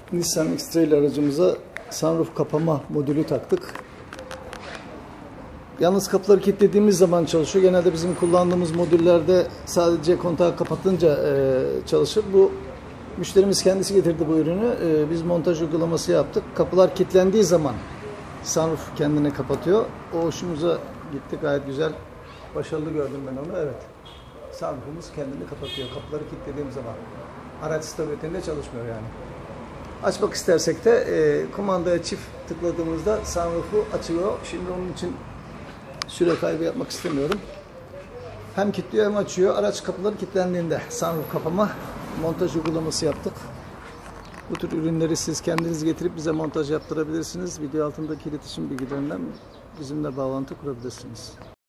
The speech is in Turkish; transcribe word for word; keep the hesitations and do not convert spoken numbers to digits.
Nissan X-Trail aracımıza sunroof kapama modülü taktık. Yalnız kapıları kilitlediğimiz zaman çalışıyor. Genelde bizim kullandığımız modüllerde sadece kontağı kapatınca e, çalışır. Bu müşterimiz kendisi getirdi bu ürünü. E, biz montaj uygulaması yaptık. Kapılar kilitlendiği zaman sunroof kendini kapatıyor. O hoşumuza gitti. Gayet güzel. Başarılı gördüm ben onu. Evet. Sunroofumuz kendini kapatıyor. Kapıları kilitlediğim zaman. Araç stabilitesinde çalışmıyor yani. Açmak istersek de e, kumandaya çift tıkladığımızda sunroofu açıyor. Şimdi onun için süre kaybı yapmak istemiyorum. Hem kilitliyor hem açıyor. Araç kapıları kilitlendiğinde sunroof kapama montaj uygulaması yaptık. Bu tür ürünleri siz kendiniz getirip bize montaj yaptırabilirsiniz. Video altındaki iletişim bilgilerinden bizimle bağlantı kurabilirsiniz.